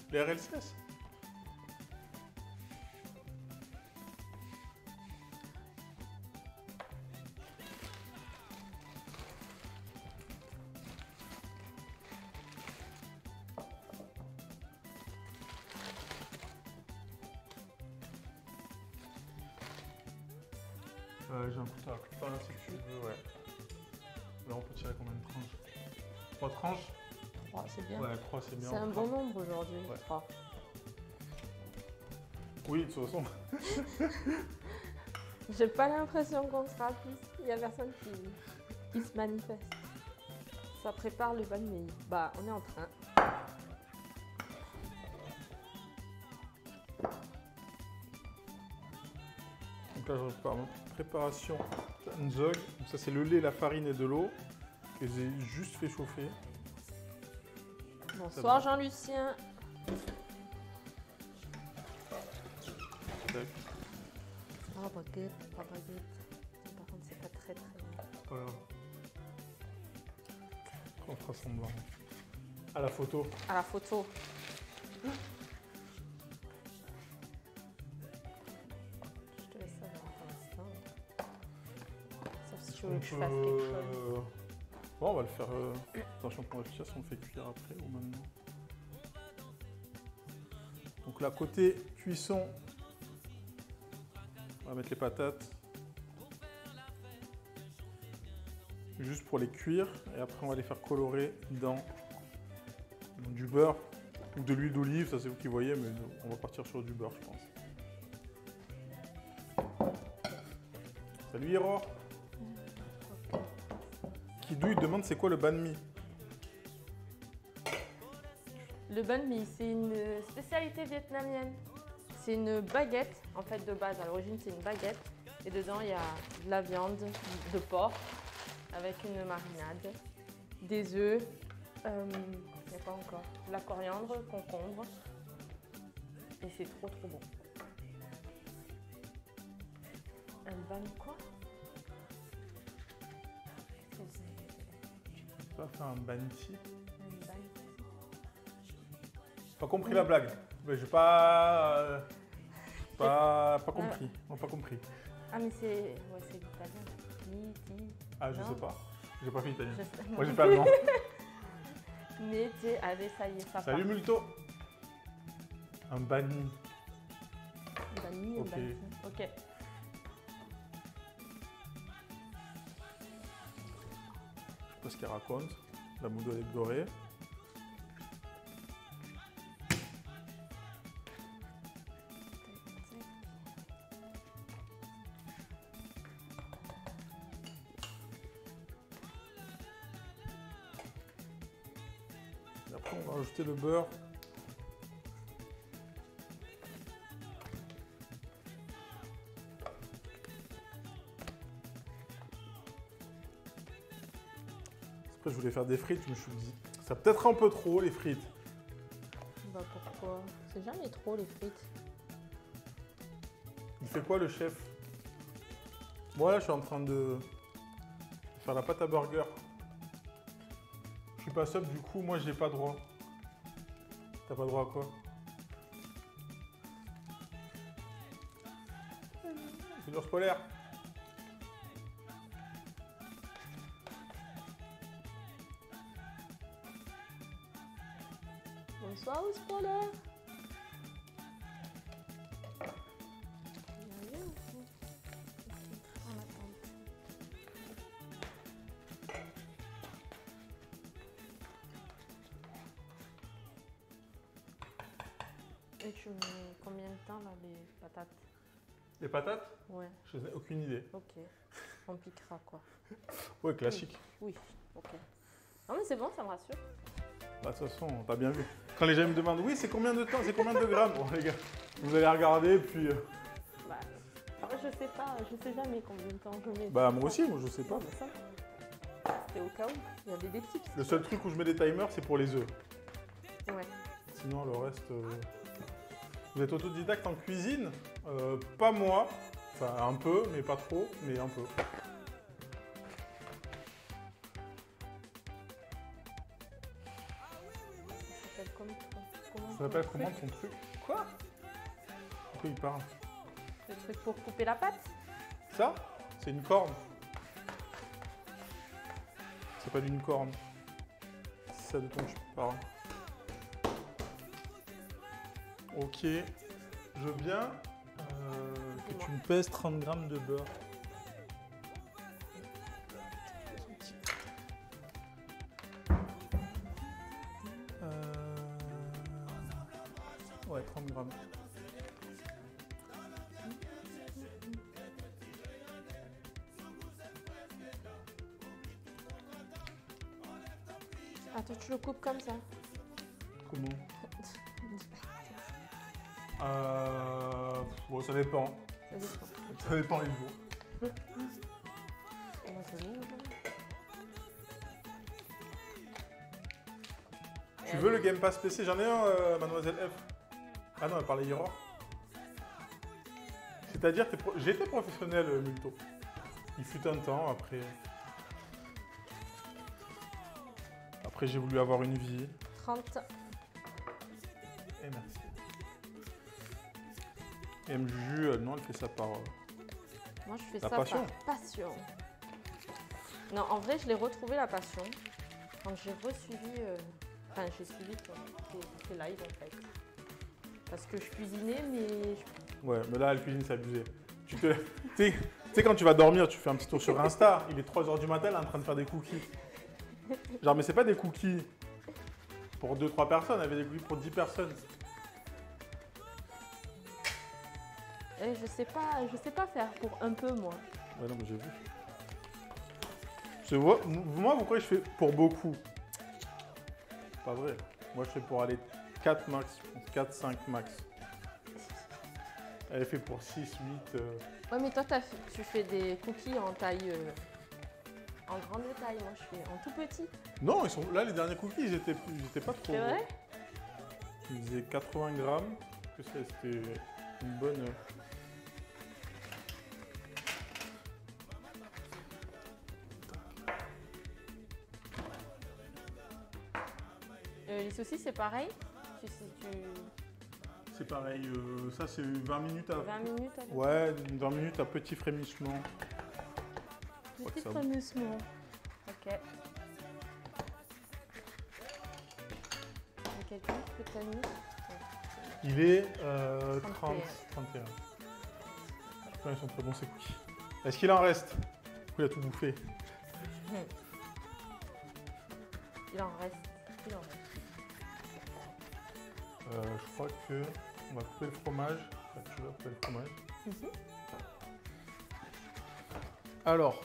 Les RLCS. J'ai un couteau à couper là si tu veux, ouais. Là on peut tirer combien de tranches? 3 tranches? 3, c'est bien. Ouais, 3 c'est bien. C'est un bon nombre aujourd'hui, Ouais. 3. Oui, de toute façon. J'ai pas l'impression qu'on sera plus. Il y a personne qui se manifeste. Ça prépare le banh mi. Bah, on est en train. Donc là je prépare ma préparation Nzog. Donc ça c'est le lait, la farine et de l'eau que j'ai juste fait chauffer. Bonsoir Jean-Lucien. Tac. Ah, baguette, pas baguette. Par contre, c'est pas très très bien. Pas grave. On fera semblant. À la photo. À la photo. Je te laisse savoir pour l'instant. Sauf si tu veux que je fasse quelque chose. Bon, on va le faire. Attention pour réfléchir si on le fait cuire après ou maintenant. Donc là, côté cuisson, on va mettre les patates. Juste pour les cuire. Et après, on va les faire colorer dans du beurre ou de l'huile d'olive. Ça, c'est vous qui voyez, mais on va partir sur du beurre, je pense. Salut Hiro. Kidou, il demande c'est quoi le banh mi. Le banh mi, c'est une spécialité vietnamienne. C'est une baguette, en fait, de base. À l'origine, c'est une baguette. Et dedans, il y a de la viande de porc avec une marinade, des œufs, il n'y a pas encore, de la coriandre, concombre. Et c'est trop trop bon. Un banh quoi? Tu vas faire un banti. Un banh. Pas compris la blague. Mais j'ai pas. Pas compris. Non, pas compris. Ah, mais c'est ouais, c'est l'italien. Miti. Ah, je Non. sais pas. J'ai pas fait italien. Je sais- Moi, j'ai pas le nom. Miti, allez, ça y est, ça Salut part. Multo. Un banh mi. Un banh mi, un Ok. banh mi. Ok. Je sais pas ce qu'elle raconte. La moudre est dorée. Et après, on va rajouter le beurre. Après, je voulais faire des frites, je me suis dit, ça peut être un peu trop les frites. Bah pourquoi? C'est jamais trop les frites. Il fait quoi le chef? Moi là, je suis en train de faire la pâte à burger. Je suis pas sub, du coup, moi, j'ai pas droit. T'as pas droit à quoi? C'est l'ours polaire. Bonsoir, ours polaire. Et tu mets combien de temps là les patates? Les patates? Ouais, Je n'ai aucune idée. ok. On piquera quoi. Ouais, classique. Oui, ok. Non mais c'est bon, ça me rassure. Bah, de toute façon, t'as bien vu. Quand les gens me demandent, oui, c'est combien de temps, c'est combien de grammes? Bon, les gars, vous allez regarder, puis. Bah, moi, je sais pas, je sais jamais combien de temps je mets. Bah, moi aussi, moi, je sais pas. Non, mais ça, c'était au cas où. Il y avait des tips. Le seul truc où je mets des timers, c'est pour les œufs. Ouais. Sinon, le reste. Vous êtes autodidacte en cuisine? Pas moi. Enfin, un peu, mais pas trop, mais un peu. Ça s'appelle comment Ça s'appelle comment ton truc? Quoi? Pourquoi il parle? Le truc pour couper la pâte? Ça? C'est une corne. Ça s'appelle une corne. C'est ça de ton que tu parles. Ok. Je veux bien que tu me pèses 30 grammes de beurre. Ouais, 30 grammes. Attends, tu le coupes comme ça. Comment? Bon, ça dépend. Ça dépend. Ça dépend les jours. Comment ça l'ouvre? Tu veux le Game Pass PC? J'en ai un, Mademoiselle F. Ah non, elle parlait hier. C'est-à-dire, j'ai été professionnel, Multo. Il fut un temps, après... Après, j'ai voulu avoir une vie. 30. Et merci. Et MJU, non, elle fait ça par... Moi, je fais La ça passion. par passion. Non, en vrai, je l'ai retrouvé la passion quand j'ai resuivi... Enfin, j'ai suivi tes lives, en fait. Parce que je cuisinais, mais... Ouais, mais là, elle cuisine, c'est abusé. Tu sais, quand tu vas dormir, tu fais un petit tour sur Insta. Il est 3h du matin, elle est en train de faire des cookies. Genre, mais c'est pas des cookies pour 2-3 personnes, elle avait des cookies pour 10 personnes. Et je sais pas faire pour un peu, moi. Ouais, non, mais j'ai vu. Moi, pourquoi je fais pour beaucoup? C'est pas vrai. Moi, je fais pour aller 4 max, je pense. 4-5 max. Elle est fait pour 6, 8. Ouais, mais toi, tu fais des cookies en taille... en grande taille. Moi, je fais en tout petit. Non, là, les derniers cookies, ils étaient pas trop... C'est vrai? Ils faisaient 80 grammes. C'était une bonne... Les saucisses, c'est pareil? C'est pareil, ça c'est 20 minutes à... 20 minutes à peu près. Ouais, 20 minutes à petit frémissement. Petit ça- frémissement. Ok. Il y a quelqu'un que t'as mis? Il est 30, 31. 31. Ouais, ils sont très bons ces cookies. Est-ce qu'il en reste? Il a tout bouffé. Il en reste. Il en reste. Je crois que on va couper le fromage. Tu vas couper le fromage. Alors,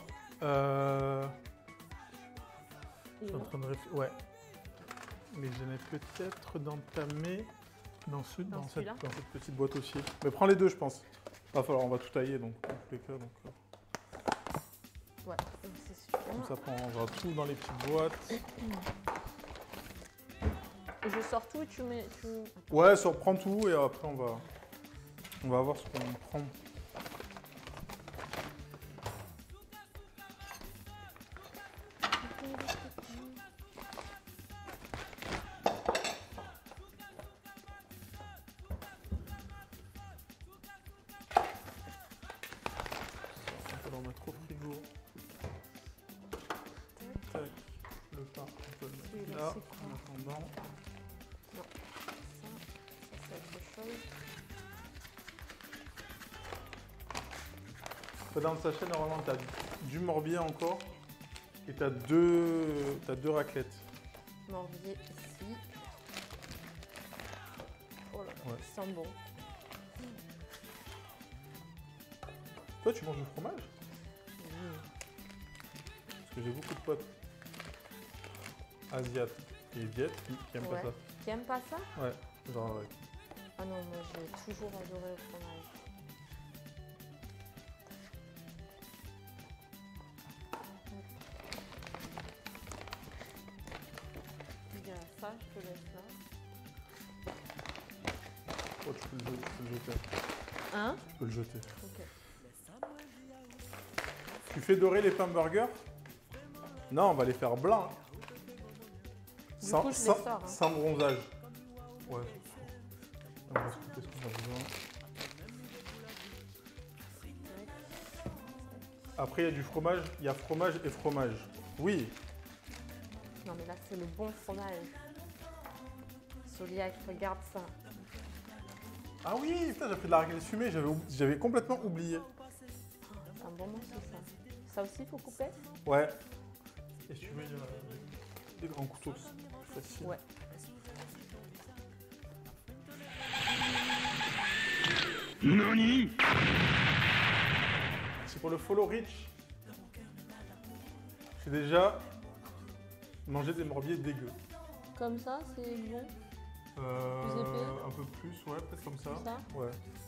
je suis en train de réfléchir. Ouais. Mais j'en ai peut-être d'entamer dans cette celui-là petite boîte aussi. Mais prends les deux, je pense. Va falloir, on va tout tailler donc dans tous les cas. Donc, Ouais, c'est suffisant. comme ça, on va tout dans les petites boîtes. Et je sors tout et tu mets. Ouais, prends tout et après on va voir ce qu'on prend. On va en mettre au frigo. Tac, le pain, on peut le mettre Celui-là, là c'est quoi? en attendant. Ça c'est autre chose. Dans le sachet, normalement, tu as du morbier encore et tu as deux raclettes. Morbier ici. Oh là, Ouais. ça sent bon. Toi, tu manges du fromage? Parce que j'ai beaucoup de potes asiates et diètes qui aiment Ouais. pas ça. Tu aimes pas ça? Ouais, genre, ouais. Ah non, moi j'ai toujours adoré le fromage. Il y a ça, je te laisse là. Oh, tu peux le jeter. Hein? Tu peux le jeter. Ok. Tu fais dorer les pains burgers? Non, on va les faire blancs. Du coup, je les sors, hein. Sans bronzage. Ouais. On va scruter ce qu'on a besoin. Après, il y a du fromage. Il y a fromage et fromage. Oui. Non mais là c'est le bon fromage. Soliac, regarde ça. Ah oui, putain, j'ai pris de la raclette fumée. J'avais complètement oublié. C'est un bon morceau ça. Ça aussi il faut couper? Ouais. Et si tu veux, il y a des grands couteaux. C'est facile. Ouais. Nani? C'est pour le follow rich. J'ai déjà mangé des morbiers dégueux. Comme ça c'est bon? Plus épais? Un peu plus, ouais, peut-être comme ça. Comme ça? Ouais.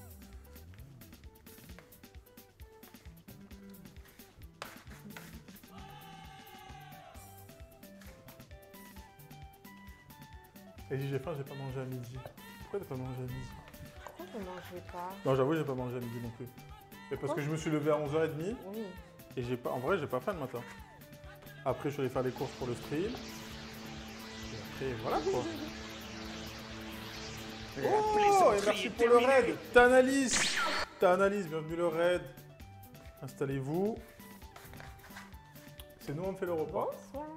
Et j'ai faim, j'ai pas mangé à midi. Pourquoi t'as pas mangé à midi? Pourquoi vous mangez pas? Non, j'avoue, j'ai pas mangé à midi non plus. Mais parce que je me suis levé à 11h30 Oui. et j'ai pas, en vrai, j'ai pas faim le matin. Après, je suis allé faire les courses pour le stream. Et après, voilà quoi. Oh, et merci pour le raid. T'analyse, bienvenue le raid. Installez-vous. C'est nous, on fait le repas. Bonsoir.